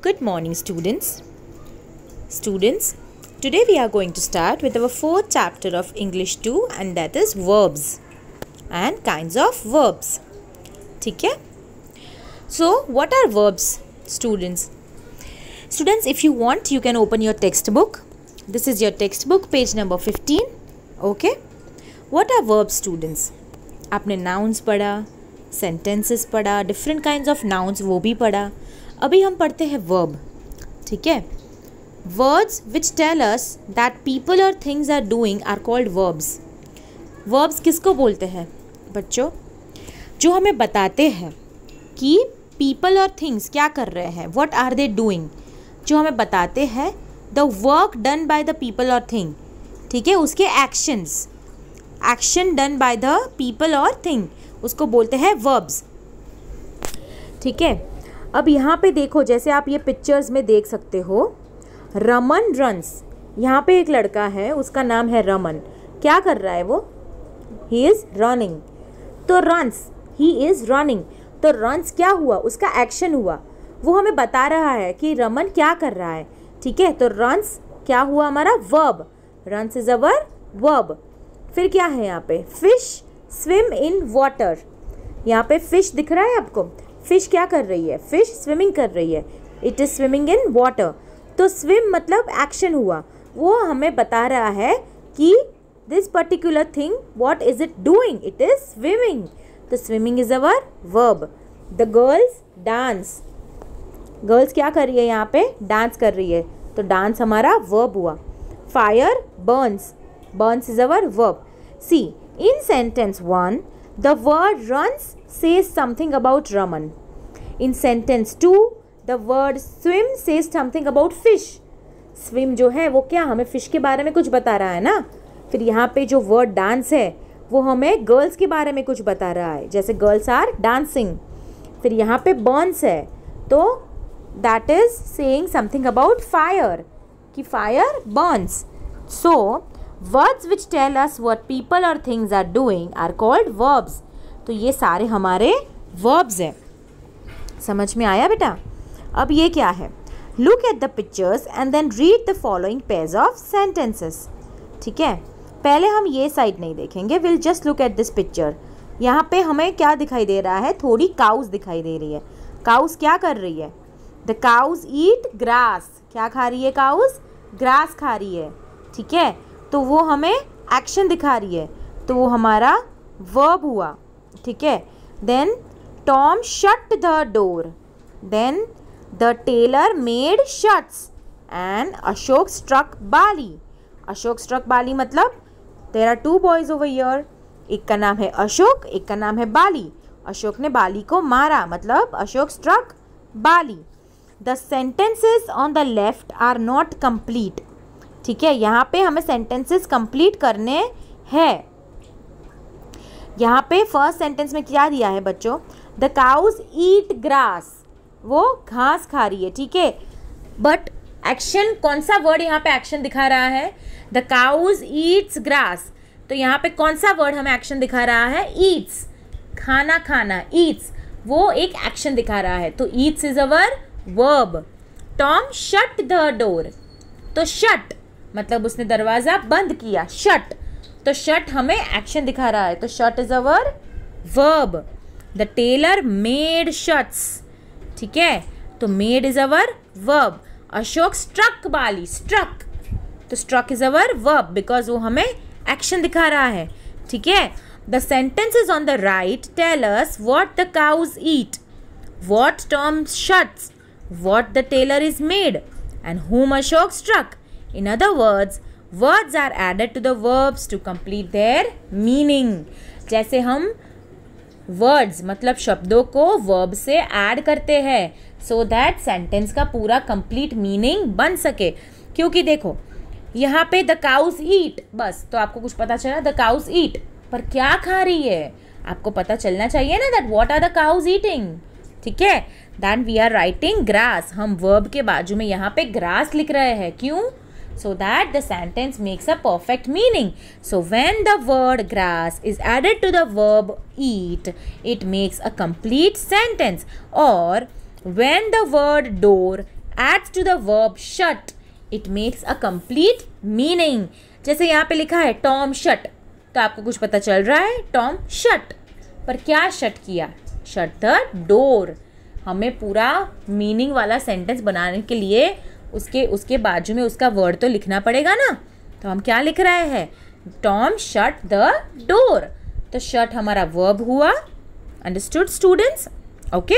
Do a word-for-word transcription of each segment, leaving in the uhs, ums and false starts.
Good morning, students. Students, today we are going to start with our fourth chapter of English two, and that is verbs and kinds of verbs. ठीक है? So, what are verbs, students? Students, if you want, you can open your textbook. This is your textbook, page number fifteen. Okay? What are verbs, students? आपने nouns पढ़ा, sentences पढ़ा, different kinds of nouns वो भी पढ़ा. अभी हम पढ़ते हैं verb. ठीक है? Words which tell us that people or things are doing are called verbs. Verbs किसको बोलते हैं बच्चों? जो हमें बताते हैं कि people और things क्या कर रहे हैं, what are they doing, जो हमें बताते हैं the work done by the people or thing. ठीक है? उसके actions, action done by the people or thing, उसको बोलते हैं verbs. ठीक है? अब यहाँ पे देखो, जैसे आप ये पिक्चर्स में देख सकते हो, रमन रन्स. यहाँ पे एक लड़का है, उसका नाम है रमन. क्या कर रहा है वो? He is running. तो रन्स, ही इज़ रनिंग. तो रन्स क्या हुआ? उसका एक्शन हुआ. वो हमें बता रहा है कि रमन क्या कर रहा है. ठीक है? तो रन्स क्या हुआ हमारा? Verb. Runs is our verb. फिर क्या है यहाँ पे? Fish swim in water. यहाँ पे फिश दिख रहा है आपको? फिश क्या कर रही है? फिश स्विमिंग कर रही है. It is swimming in water. तो स्विम मतलब एक्शन हुआ. वो हमें बता रहा है कि this particular thing what is it doing? It is swimming. तो swimming is our verb. The girls dance. Girls क्या कर रही है यहाँ पे? डांस कर रही है. तो डांस हमारा वर्ब हुआ. Fire burns. Burns is our verb. See in sentence one the word runs says something about Raman. In sentence two, the word swim says something about fish. Swim जो है वो क्या हमें fish के बारे में कुछ बता रहा है ना. फिर यहाँ पे जो word dance है वो हमें girls के बारे में कुछ बता रहा है, जैसे girls are dancing. फिर यहाँ पे burns है, तो that is saying something about fire, कि fire burns. So words which tell us what people or things are doing are called verbs. तो ये सारे हमारे verbs हैं. समझ में आया बेटा? अब ये क्या है? Look at the pictures and then read the following pairs of sentences. ठीक है? पहले हम ये साइड नहीं देखेंगे. We'll just look at this picture. यहाँ पे हमें क्या दिखाई दे रहा है? थोड़ी cows दिखाई दे रही है. cows क्या कर रही है? The cows eat grass. क्या खा रही है cows? grass खा रही है. ठीक है? तो वो हमें एक्शन दिखा रही है, तो वो हमारा वर्ब हुआ. ठीक है? Then Tom shut the door. Then the tailor made shirts and Ashok struck Bali. Ashok struck Bali मतलब there are two boys over here. एक का नाम है अशोक, एक का नाम है बाली. अशोक ने बाली को मारा, मतलब Ashok struck Bali. The sentences on the left are not complete. ठीक है? यहाँ पे हमें सेंटेंसेस कंप्लीट करने हैं. यहाँ पे फर्स्ट सेंटेंस में क्या दिया है बच्चों? The cows eat grass. वो घास खा रही है. ठीक है? बट एक्शन, कौन सा वर्ड यहाँ पे एक्शन दिखा रहा है? The cows eats grass. तो यहाँ पे कौन सा वर्ड हमें एक्शन दिखा रहा है? ईट्स. खाना खाना, ईट्स, वो एक एक्शन दिखा रहा है. तो eats is our verb. Tom shut the door. तो शट मतलब उसने दरवाज़ा बंद किया. शट, तो शट हमें एक्शन दिखा रहा है, तो shut is our verb. The tailor made shirts. ठीक है? तो made is our verb. Ashok struck Bali. Struck, तो struck is our verb because वो हमें एक्शन दिखा रहा है. ठीक है? The sentences on the right tell us what the cows eat, what Tom shuts, what the tailor is made and whom Ashok struck. In other words, words are added to the verbs to complete their meaning. जैसे हम words मतलब शब्दों को verb से add करते हैं so that sentence का पूरा complete meaning बन सके. क्योंकि देखो यहाँ पे the cows eat, बस तो आपको कुछ पता चला the cows eat, पर क्या खा रही है आपको पता चलना चाहिए ना, that what are the cows eating. ठीक है? Then we are writing grass. हम verb के बाजू में यहाँ पे grass लिख रहे हैं. क्यों? So that the sentence makes a perfect meaning. So when the word grass is added to the verb eat, it makes a complete sentence. Or when the word door adds to the verb shut, it makes a complete meaning. जैसे यहाँ पे लिखा है Tom shut, तो आपको कुछ पता चल रहा है, टॉम शट, पर क्या शट किया? Shut the door. हमें पूरा मीनिंग वाला सेंटेंस बनाने के लिए उसके उसके बाजू में उसका वर्ड तो लिखना पड़ेगा ना. तो हम क्या लिख रहे हैं? Tom shut the door. तो शट हमारा वर्ब हुआ. Understood students? Okay.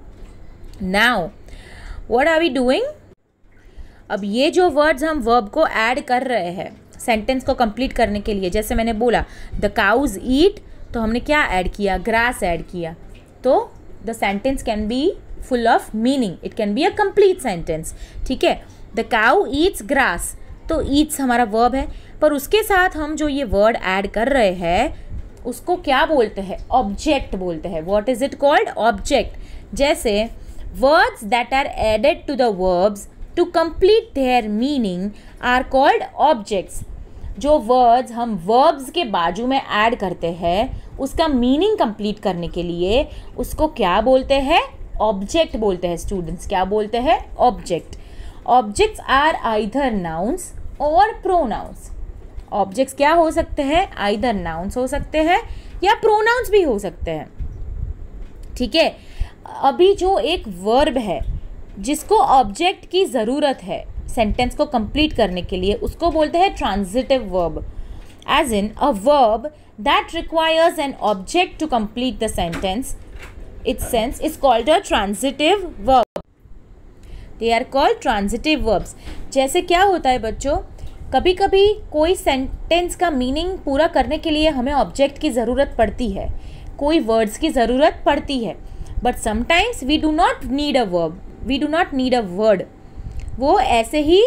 Now what are we doing? अब ये जो वर्ड्स हम वर्ब को ऐड कर रहे हैं सेंटेंस को कंप्लीट करने के लिए, जैसे मैंने बोला द काउज ईट, तो हमने क्या ऐड किया? ग्रास ऐड किया. तो the sentence can be full of meaning, it can be a complete sentence. ठीक है. द काउ ईट्स ग्रास, तो ईट्स हमारा वर्ब है, पर उसके साथ हम जो ये वर्ड ऐड कर रहे हैं उसको क्या बोलते हैं? ऑब्जेक्ट बोलते हैं. What is it called? Object. जैसे words that are added to the verbs to complete their meaning are called objects. जो वर्ड्स हम वर्ब्स के बाजू में ऐड करते हैं उसका मीनिंग कंप्लीट करने के लिए उसको क्या बोलते हैं? ऑब्जेक्ट बोलते हैं. स्टूडेंट्स क्या बोलते हैं? Object. Objects are either nouns or pronouns. Objects क्या हो सकते हैं? आइदर नाउन्स हो सकते हैं या प्रोनाउंस भी हो सकते हैं. ठीक है. अभी जो एक वर्ब है जिसको ऑब्जेक्ट की ज़रूरत है सेंटेंस को कंप्लीट करने के लिए उसको बोलते हैं transitive verb. As in a verb that requires an object to complete the sentence, its sense is called a transitive verb. They are called transitive verbs. जैसे क्या होता है बच्चों, कभी कभी कोई सेंटेंस का मीनिंग पूरा करने के लिए हमें ऑब्जेक्ट की ज़रूरत पड़ती है, कोई वर्ड्स की ज़रूरत पड़ती है, but sometimes we do not need a verb, we do not need a word. वो ऐसे ही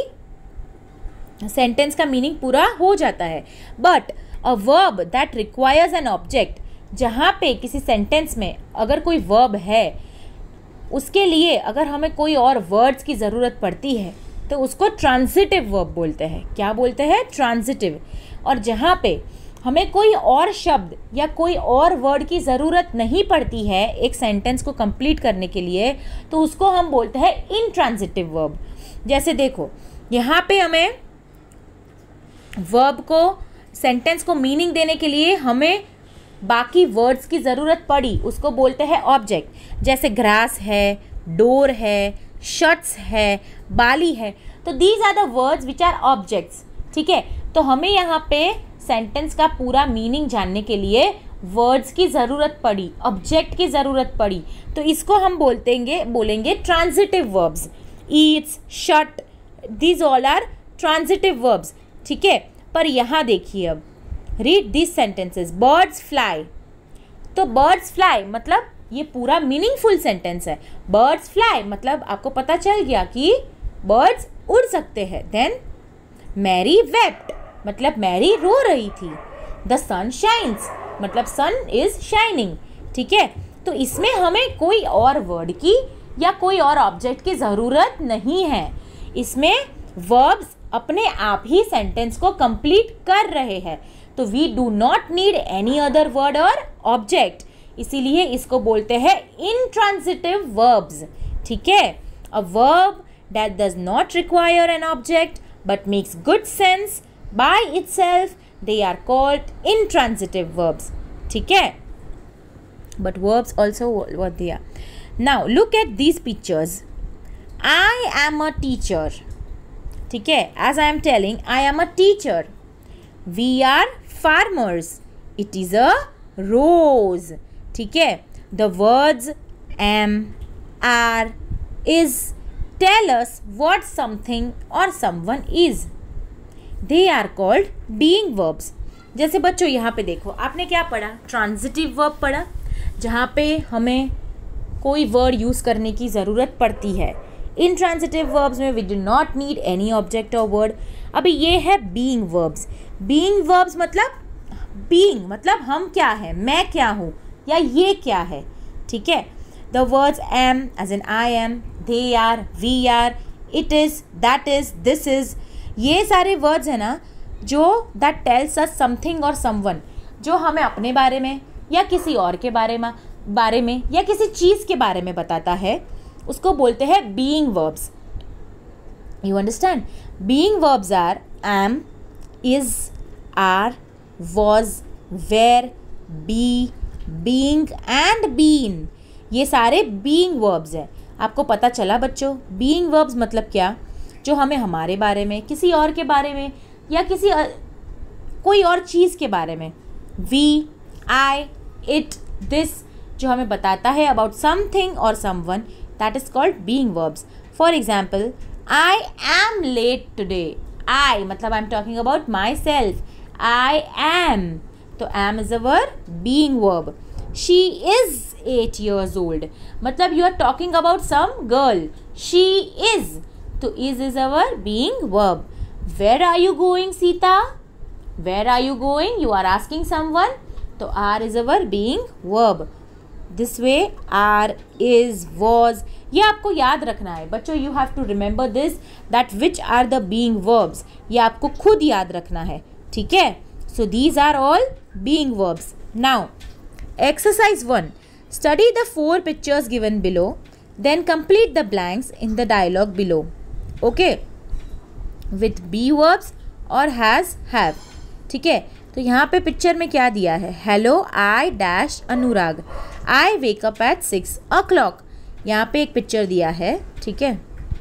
सेंटेंस का मीनिंग पूरा हो जाता है. But a verb that requires an object, जहाँ पे किसी सेंटेंस में अगर कोई वर्ब है उसके लिए अगर हमें कोई और वर्ड्स की ज़रूरत पड़ती है तो उसको ट्रांजिटिव वर्ब बोलते हैं. क्या बोलते हैं? ट्रांजिटिव. और जहाँ पे हमें कोई और शब्द या कोई और वर्ड की ज़रूरत नहीं पड़ती है एक सेंटेंस को कंप्लीट करने के लिए तो उसको हम बोलते हैं इनट्रांजिटिव वर्ब. जैसे देखो यहाँ पे हमें वर्ब को सेंटेंस को मीनिंग देने के लिए हमें बाकी वर्ड्स की ज़रूरत पड़ी, उसको बोलते हैं ऑब्जेक्ट. जैसे ग्रास है, डोर है, शट्स है, बाली है, तो these are the words which are objects. ठीक है. तो हमें यहाँ पे सेंटेंस का पूरा मीनिंग जानने के लिए वर्ड्स की ज़रूरत पड़ी, ऑब्जेक्ट की ज़रूरत पड़ी, तो इसको हम बोलतेंगे बोलेंगे transitive verbs. Eats, shut, these all are transitive verbs. ठीक है. पर यहाँ देखिए, अब read this sentences. Birds fly, तो बर्ड्स फ्लाई मतलब ये पूरा मीनिंगफुल सेंटेंस है. बर्ड्स फ्लाई मतलब आपको पता चल गया कि बर्ड्स उड़ सकते हैं. देन मैरी वेप्ट मतलब मैरी रो रही थी. द सन शाइन्स मतलब सन इज शाइनिंग. ठीक है. तो इसमें हमें कोई और वर्ड की या कोई और ऑब्जेक्ट की ज़रूरत नहीं है. इसमें वर्ब्स अपने आप ही सेंटेंस को कंप्लीट कर रहे हैं. तो we do not need any other word or object. इसीलिए इसको बोलते हैं इनट्रांजिटिव वर्ब्स. ठीक है. A verb that does not require an object but makes good sense by itself, they are called intransitive verbs. ठीक है. But verbs also what they are. Now look at these pictures. I am a teacher. ठीक है. As I am telling, I am a teacher. We are farmers. It is a rose. ठीक है. The words am, are, is tell us what something or someone is. They are called being verbs. जैसे बच्चों यहाँ पे देखो, आपने क्या पढ़ा? ट्रांजिटिव वर्ब पढ़ा, जहाँ पे हमें कोई वर्ड यूज़ करने की ज़रूरत पड़ती है. इन ट्रांजिटिव वर्ब्स में we do not need any object or word. अभी ये है बीइंग वर्ब्स. बीइंग वर्ब्स मतलब बीइंग मतलब हम क्या है, मैं क्या हूँ या ये क्या है. ठीक है. The words am as in I am, they are, we are, it is, that is, this is, ये सारे वर्ड्स हैं ना जो that tells us something or someone, जो हमें अपने बारे में या किसी और के बारे में बारे में या किसी चीज़ के बारे में बताता है, उसको बोलते हैं being verbs. You understand? Being verbs are am, is, are, was, were, be, being and been. ये सारे being verbs हैं. आपको पता चला बच्चों? being verbs मतलब क्या? जो हमें हमारे बारे में, किसी और के बारे में या किसी अ, कोई और चीज़ के बारे में, we, I, it, this, जो हमें बताता है about something or someone, that is called being verbs. For example, I am late today. I मतलब I am talking about myself. I am. तो am is our being verb. She is eight years old. मतलब you are talking about some girl. She is. तो is is our being verb. Where are you going, Sita? Where are you going? You are asking someone. तो are is our being verb. This way are, is, was, ये आपको याद रखना है बच्चों. You have to remember this that which are the being verbs. ये आपको खुद याद रखना है. ठीक है. So these are all being verbs. Now exercise one. Study the four pictures given below, then complete the blanks in the dialogue below. Okay, with be verbs or has, have. ठीक है. तो यहाँ पे पिक्चर में क्या दिया है? Hello I dash Anurag. I wake up at six o'clock. यहाँ पे एक पिक्चर दिया है. ठीक है.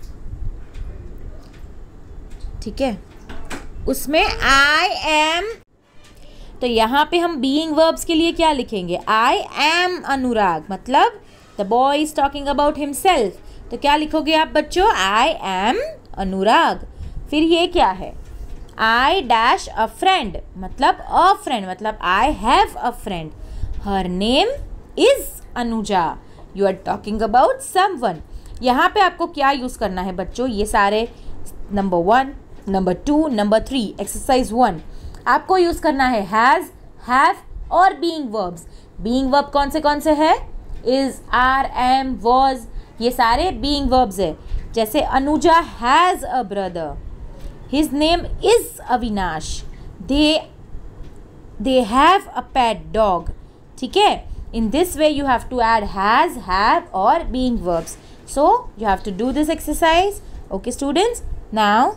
ठीक है. उसमें आई एम, तो यहाँ पे हम बीइंग वर्ब्स के लिए क्या लिखेंगे? आई एम अनुराग मतलब the boy is talking about himself. तो क्या लिखोगे आप बच्चों? I am Anurag. फिर ये क्या है? आई डैश अ फ्रेंड मतलब अ फ्रेंड मतलब I have a friend. Her name is Anuja. You are talking about someone. यहाँ पे आपको क्या यूज़ करना है बच्चों? ये सारे number one, number two, number three, exercise one, आपको यूज़ करना है हैज़, हैव और बीइंग वर्ब्स. बीइंग वर्ब कौन से कौन से है? इज, आर, एम, वॉज, ये सारे बीइंग वर्ब्स है. जैसे Anuja has a brother. His name is Avinash. They they have a pet dog. ठीक है. In this way you have to add has, have or being verbs. So you have to do this exercise. Okay students. Now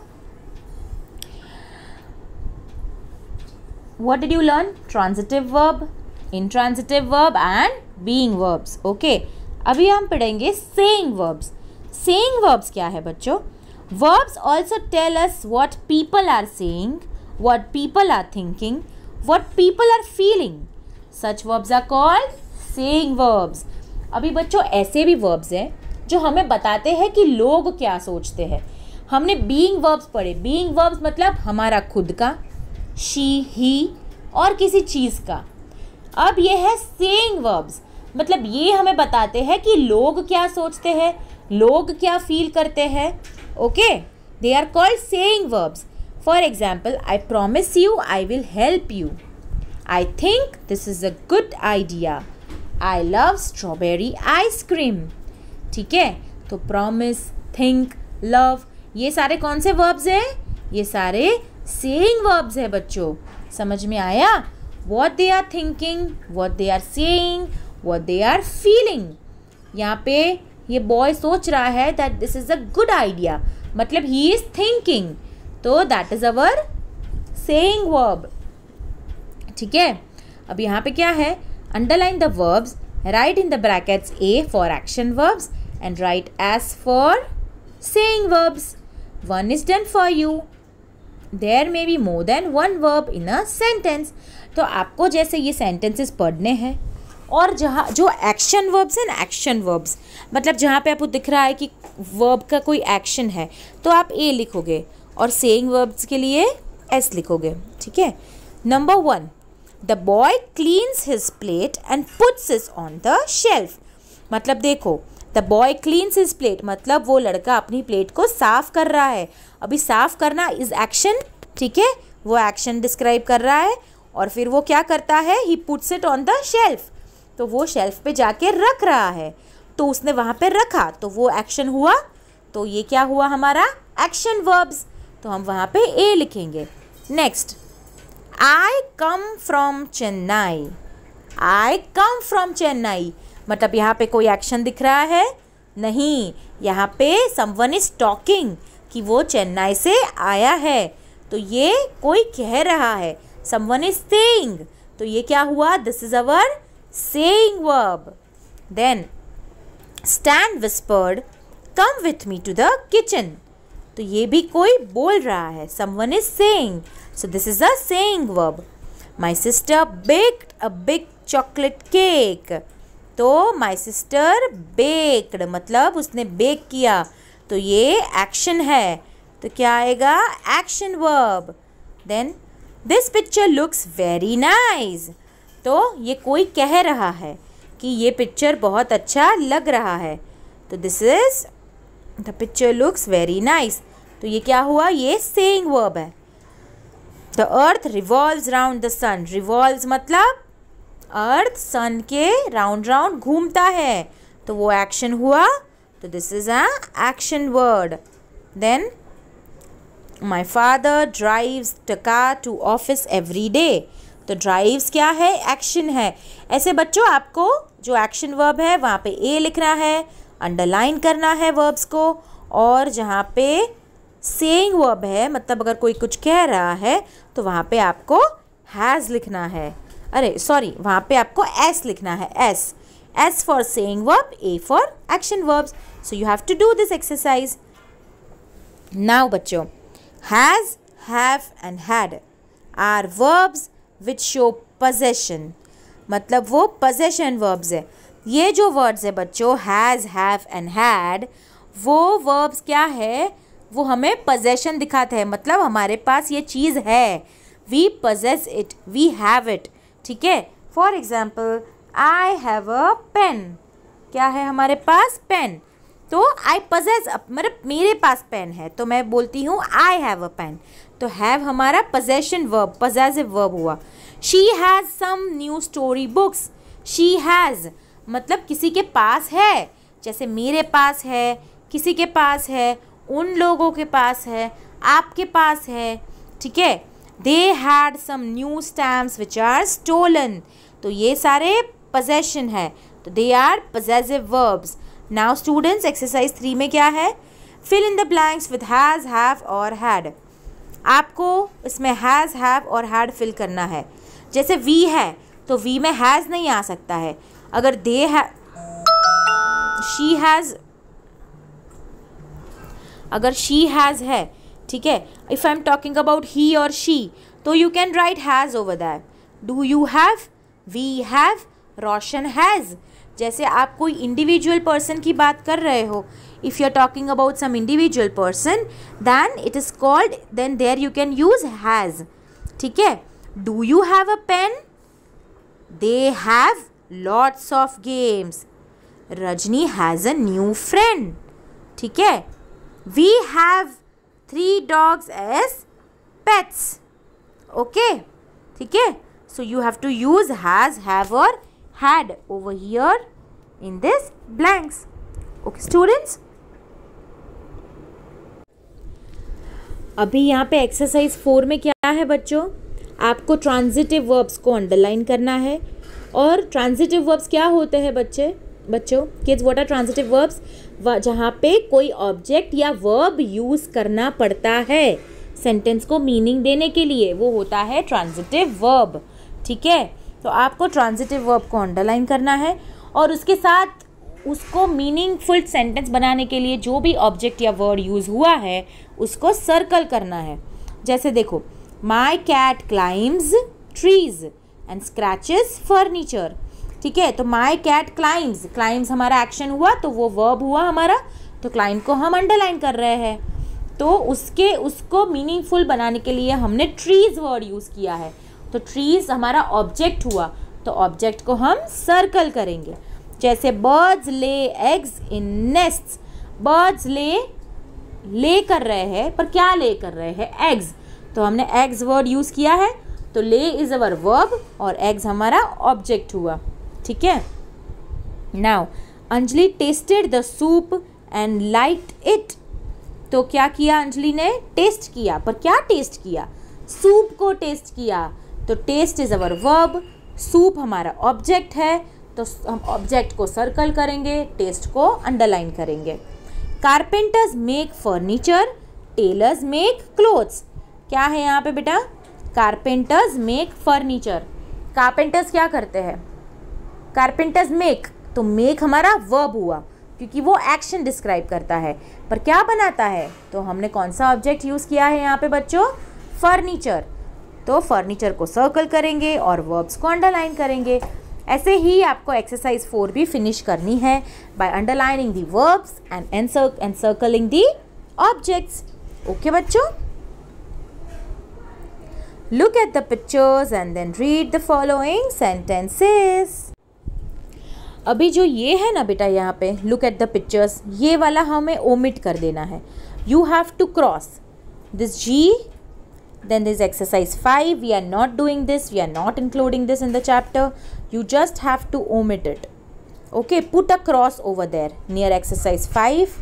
what did you learn? Transitive verb, intransitive verb and being verbs. Okay. अभी हम पढ़ेंगे saying verbs. Saying verbs क्या है बच्चों? Verbs also tell us what people are saying, what people are thinking, what people are feeling. Such verbs are called saying verbs. अभी बच्चों ऐसे भी verbs हैं जो हमें बताते हैं कि लोग क्या सोचते हैं. हमने being verbs पढ़े. being verbs मतलब हमारा खुद का, she, he और किसी चीज़ का. अब ये है saying verbs मतलब ये हमें बताते हैं कि लोग क्या सोचते हैं, लोग क्या फील करते हैं. Okay. They are called saying verbs. For example, I promise you I will help you. I think this is a good idea. I love strawberry ice cream. ठीक है. तो promise, think, love ये सारे कौन से verbs हैं? ये सारे saying verbs हैं बच्चों. समझ में आया? What they are thinking, what they are saying, what they are feeling. यहाँ पे ये boy सोच रहा है that this is a good idea मतलब he is thinking. तो that is our saying verb. ठीक है. अब यहाँ पे क्या है? Underline the verbs, write in the brackets A for action verbs and write S for saying verbs. One is done for you. There may be more than one verb in a sentence. तो आपको जैसे ये sentences पढ़ने हैं और जहाँ जो action verbs हैं ना, action verbs मतलब जहाँ पे आपको दिख रहा है कि verb का कोई action है तो आप A लिखोगे और saying verbs के लिए S लिखोगे. ठीक है. Number one. The boy cleans his plate and puts it on the shelf. मतलब देखो, the boy cleans his plate मतलब वो लड़का अपनी प्लेट को साफ कर रहा है. अभी साफ करना is action. ठीक है. वो action describe कर रहा है और फिर वो क्या करता है? He puts it on the shelf. तो वो shelf पे जाके रख रहा है. तो उसने वहाँ पे रखा तो वो action हुआ. तो ये क्या हुआ हमारा? Action verbs. तो हम वहाँ पे A लिखेंगे. Next. I come from Chennai. I come from Chennai मतलब यहाँ पे कोई एक्शन दिख रहा है? नहीं. यहाँ पे someone is talking. कि वो चेन्नई से आया है, तो ये कोई कह रहा है, समवन इज सेइंग, तो ये क्या हुआ, this is our saying verb. Then Stan whispered come with me to the kitchen, तो ये भी कोई बोल रहा है, someone is saying, so this is a saying verb. My sister baked a big chocolate cake, तो माई सिस्टर बेक्ड मतलब उसने बेक किया, तो ये एक्शन है, तो क्या आएगा, action verb. Then this picture looks very nice, तो ये कोई कह रहा है कि ये पिक्चर बहुत अच्छा लग रहा है, तो this is the picture looks very nice, तो ये क्या हुआ, ये सेइंग वर्ब है. The earth revolves round the sun, revolves मतलब अर्थ सन के राउंड राउंड घूमता है, तो वो एक्शन हुआ, तो this is a action word. Then my father drives the car to office every day, तो ड्राइव्स क्या है, एक्शन है. ऐसे बच्चों आपको जो एक्शन वर्ब है वहाँ पे ए लिखना है, अंडरलाइन करना है वर्ब्स को, और जहाँ पे सेइंग वर्ब है मतलब अगर कोई कुछ कह रहा है तो वहाँ पे आपको हैज़ लिखना है, अरे सॉरी वहाँ पे आपको एस लिखना है, S S for saying verb, A for action verbs. So you have to do this exercise. Now बच्चों, has, have and had are verbs which show possession, मतलब वो possession verbs है. ये जो वर्ड्स है बच्चों हैज़, हैव एंड हैड, वो verbs क्या है, वो हमें possession दिखाते हैं, मतलब हमारे पास ये चीज़ है, we possess it, we have it. ठीक है, for example I have a pen, क्या है हमारे पास, पेन, तो आई possess, मतलब मेरे पास पेन है तो मैं बोलती हूँ आई हैव अ पेन, तो हैव हमारा possession verb, possessive verb हुआ. She has some new story books, she has मतलब किसी के पास है, जैसे मेरे पास है, किसी के पास है, उन लोगों के पास है, आपके पास है. ठीक है, they had some new stamps which are stolen, तो ये सारे possession है, तो they are possessive verbs. Now students, exercise three में क्या है, fill in the blanks with has, have और हैड. आपको इसमें हैज़, हैव और हैड फिल करना है. जैसे वी है तो वी में हैज़ नहीं आ सकता है, अगर दे है, शी हैज़, अगर शी हैज़ है, ठीक है, if I am talking about he or she, तो you can write has over that. Do you have, we have, Roshan has. जैसे आप कोई इंडिविजुअल पर्सन की बात कर रहे हो, if you are talking about some individual person, then it is called, then there you can use has. ठीक है, do you have a pen, they have lots of games, Rajni has a new friend. ठीक है, we have three dogs as pets. Okay, ठीक है, so you have to use has, have or had over here in this blanks. Okay students, अभी यहाँ पे exercise four में क्या है बच्चों, आपको ट्रांजिटिव वर्ब्स को अंडरलाइन करना है. और ट्रांजिटिव वर्ब्स क्या होते हैं बच्चे बच्चों kids, what are transitive verbs, जहाँ पे कोई ऑब्जेक्ट या वर्ब यूज़ करना पड़ता है सेंटेंस को मीनिंग देने के लिए, वो होता है ट्रांजिटिव वर्ब. ठीक है, तो आपको ट्रांजिटिव वर्ब को अंडरलाइन करना है और उसके साथ उसको मीनिंगफुल सेंटेंस बनाने के लिए जो भी ऑब्जेक्ट या वर्ड यूज़ हुआ है उसको सर्कल करना है. जैसे देखो, my cat climbs trees and scratches furniture. ठीक है, तो माई कैट क्लाइम्स, क्लाइम्स हमारा एक्शन हुआ तो वो वर्ब हुआ हमारा, तो क्लाइम को हम अंडरलाइन कर रहे हैं, तो उसके उसको मीनिंगफुल बनाने के लिए हमने ट्रीज वर्ड यूज़ किया है. तो ट्रीज हमारा ऑब्जेक्ट हुआ, तो ऑब्जेक्ट को हम सर्कल करेंगे. जैसे birds lay eggs in nests, birds ले ले कर रहे हैं, पर क्या ले कर रहे हैं, एग्स, तो हमने एग्स वर्ड यूज़ किया है, तो ले इज़ अवर वर्ब और एग्स हमारा ऑब्जेक्ट हुआ. ठीक है, now Anjali tasted the soup and liked it. तो क्या किया अंजलि ने, टेस्ट किया, पर क्या टेस्ट किया, सूप को टेस्ट किया, तो taste is our verb, soup हमारा ऑब्जेक्ट है, तो हम ऑब्जेक्ट को सर्कल करेंगे, टेस्ट को अंडरलाइन करेंगे. Carpenters make furniture tailors make clothes. क्या है यहाँ पे बेटा? Carpenters make furniture. कारपेंटर्स क्या करते हैं? कारपेंटर्स मेक, तो मेक हमारा वर्ब हुआ क्योंकि वो एक्शन डिस्क्राइब करता है, पर क्या बनाता है? तो हमने कौन सा ऑब्जेक्ट यूज़ किया है यहाँ पे बच्चों? फर्नीचर। तो फर्नीचर को सर्कल करेंगे और वर्ब्स को अंडरलाइन करेंगे। ऐसे ही आपको एक्सरसाइज फोर भी फिनिश करनी है by underlining the verbs and and circling the objects. Okay बच्चों, look at the pictures and then read the following sentences. अभी जो ये है ना बेटा यहाँ पे लुक एट द पिक्चर्स, ये वाला हमें ओमिट कर देना है। You have to cross this जी, then this exercise five, we are not doing this, we are not including this in the chapter. You just have to omit it. Okay, put a cross over there near exercise five.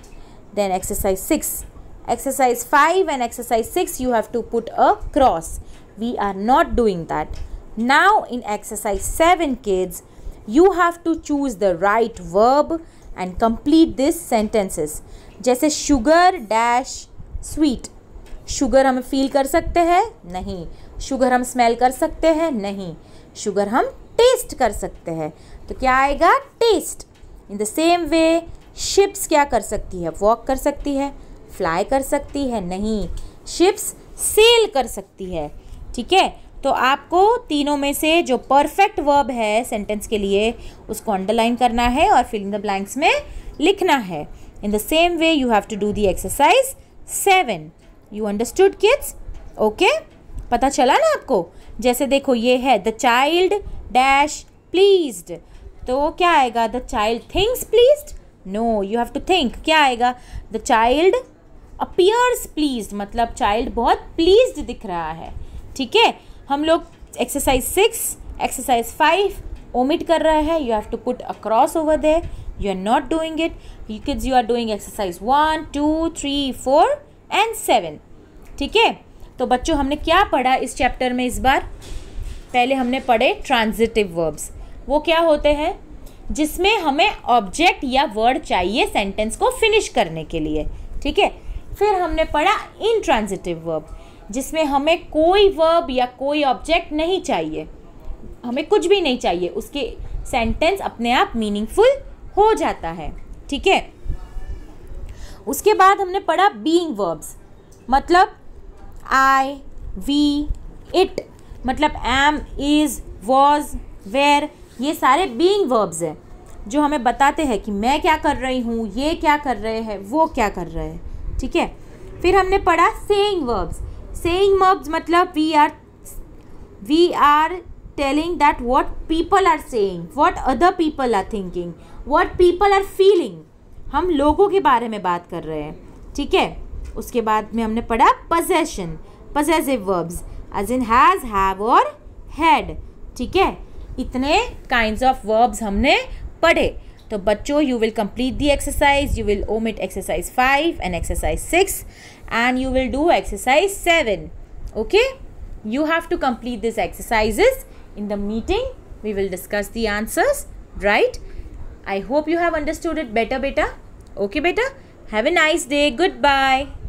Then exercise six, exercise five and exercise six, you have to put a cross. We are not doing that. Now in exercise seven, kids, you have to choose the right verb and complete these sentences. जैसे sugar dash sweet, sugar हम feel कर सकते हैं? नहीं। Sugar हम smell कर सकते हैं? नहीं। शुगर हम टेस्ट कर सकते हैं, तो क्या आएगा? Taste. In the same way ships क्या कर सकती है? वॉक कर सकती है? फ्लाई कर सकती है? नहीं। शिप्स सेल कर सकती है। ठीक है, तो आपको तीनों में से जो परफेक्ट वर्ब है सेंटेंस के लिए उसको अंडरलाइन करना है और फिल इन द ब्लैंक्स में लिखना है। In the same way you have to do the exercise seven. You understood kids? Okay, पता चला ना आपको? जैसे देखो ये है द चाइल्ड डैश प्लीज्ड, तो क्या आएगा? The child thinks pleased? No, you have to think. क्या आएगा? द चाइल्ड अपीयर्स प्लीज्ड, मतलब चाइल्ड बहुत प्लीज्ड दिख रहा है। ठीक है, हम लोग exercise six exercise five omit कर रहे हैं। You have to put a cross over there, you are not doing it. You kids you are doing exercise one two three four and seven. ठीक है, तो बच्चों हमने क्या पढ़ा इस चैप्टर में इस बार? पहले हमने पढ़े ट्रांजिटिव वर्ब्स। वो क्या होते हैं? जिसमें हमें ऑब्जेक्ट या वर्ड चाहिए सेंटेंस को फिनिश करने के लिए। ठीक है, फिर हमने पढ़ा इनट्रांजिटिव वर्ब, जिसमें हमें कोई वर्ब या कोई ऑब्जेक्ट नहीं चाहिए, हमें कुछ भी नहीं चाहिए, उसके सेंटेंस अपने आप मीनिंगफुल हो जाता है। ठीक है, उसके बाद हमने पढ़ा बीइंग वर्ब्स, मतलब आई, वी, इट, मतलब एम, इज, वॉज, वेयर, ये सारे बीइंग वर्ब्स हैं जो हमें बताते हैं कि मैं क्या कर रही हूँ, ये क्या कर रहे हैं, वो क्या कर रहे हैं। ठीक है, फिर हमने पढ़ा सेइंग वर्ब्स। सेइंग वर्ब्स मतलब we are we are telling that what people are saying, what other people are thinking, what people are feeling. हम लोगों के बारे में बात कर रहे हैं। ठीक है, उसके बाद में हमने पढ़ा possession, possessive verbs as in has, have और हैड। ठीक है, इतने काइंड्स ऑफ वर्ब्स हमने पढ़े। तो बच्चों you will complete the exercise, you will omit exercise five and exercise six and you will do exercise seven. Okay, you have to complete these exercises. In the meeting we will discuss the answers, right? I hope you have understood it better beta. Okay beta, have a nice day. Goodbye.